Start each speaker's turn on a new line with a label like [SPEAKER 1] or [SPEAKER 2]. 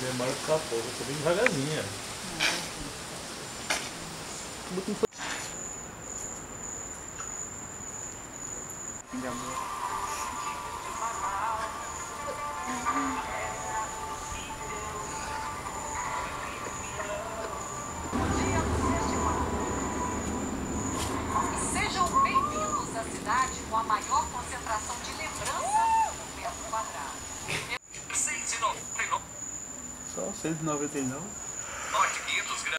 [SPEAKER 1] Demora pra ficar pouco, tô bem devagarzinho.
[SPEAKER 2] Sejam bem-vindos à cidade com a maior concentração de lembranças por metro quadrado.
[SPEAKER 3] Só 6,99.
[SPEAKER 1] Só 199.
[SPEAKER 3] Norte 500 gramas.